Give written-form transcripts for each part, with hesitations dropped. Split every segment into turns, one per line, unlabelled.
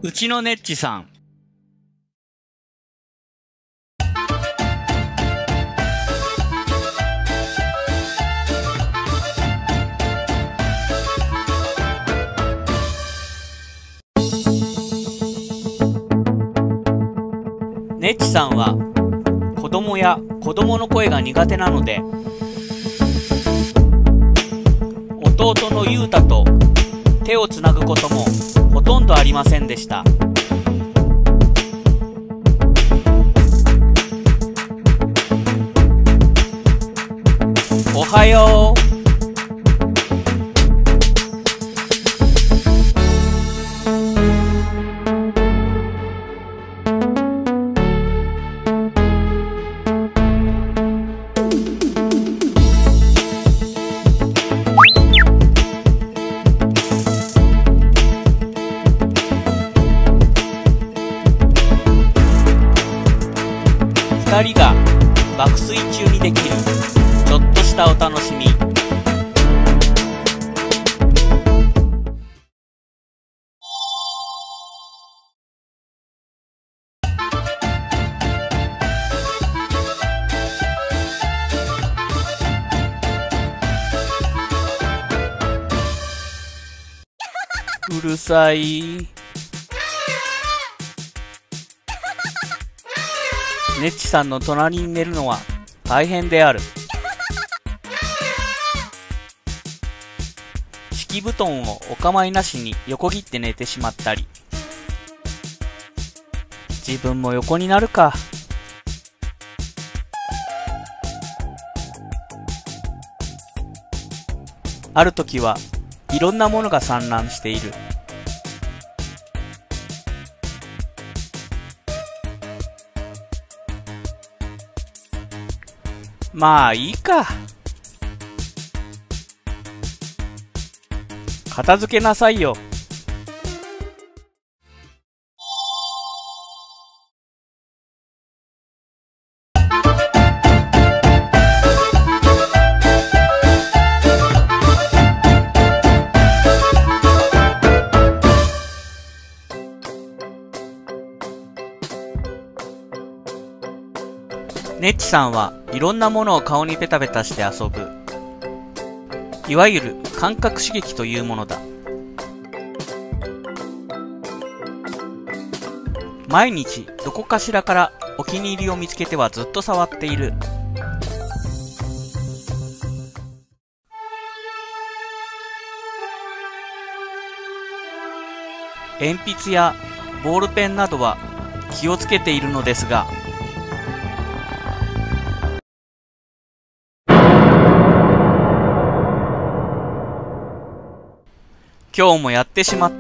うちのネッチさん。ネッチさんは子供や子供の声が苦手なので、弟のゆうたと手をつなぐこともほとんどありませんでした。おはよう。二人が爆睡中にできるちょっとしたお楽しみ。うるさい。ネッチさんの隣に寝るのは大変である。敷布団をお構いなしに横切って寝てしまったり。自分も横になるか。ある時はいろんなものが散乱している。まあいいか。片付けなさいよ。ネッチさんはいろんなものを顔にペタペタして遊ぶ。いわゆる感覚刺激というものだ。毎日どこかしらからお気に入りを見つけてはずっと触っている。鉛筆やボールペンなどは気をつけているのですが、今日もやってしまった。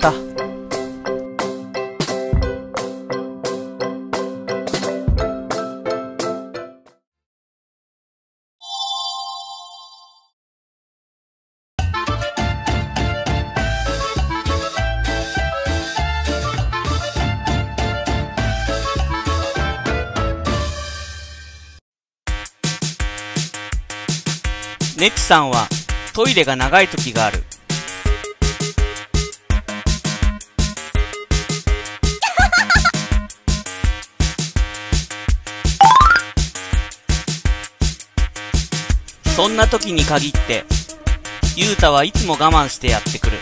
ネッチさんはトイレが長い時がある。そんな時に限って、ゆうたはいつも我慢してやってくる。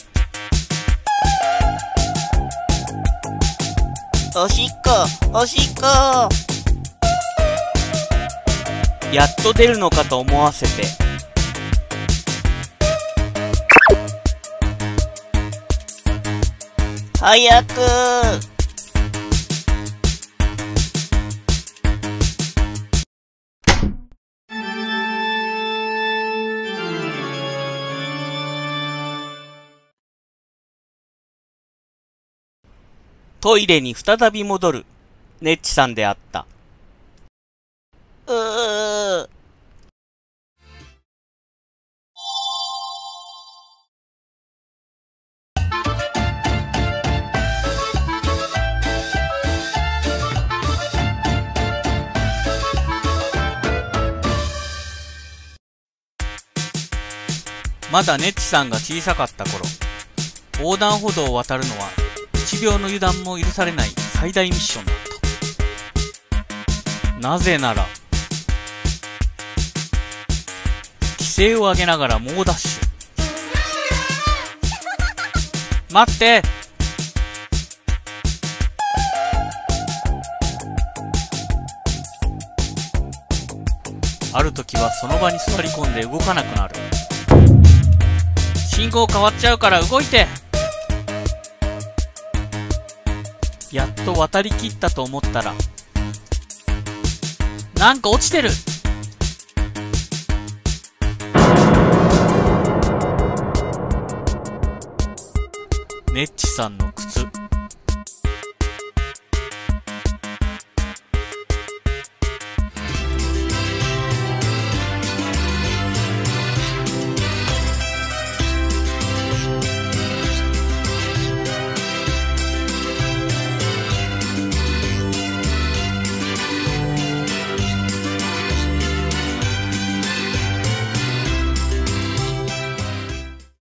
おしっこ、おしっこ。やっと出るのかと思わせて。早く。トイレに再び戻るネッチさんであった。まだネッチさんが小さかった頃、横断歩道を渡るのは 1秒の油断も許されない最大ミッションだった。なぜなら、規制を上げながら猛ダッシュ。待って！ある時はその場に座り込んで動かなくなる。信号変わっちゃうから動いて！やっと渡りきったと思ったら、なんか落ちてる！ネッチさんの靴。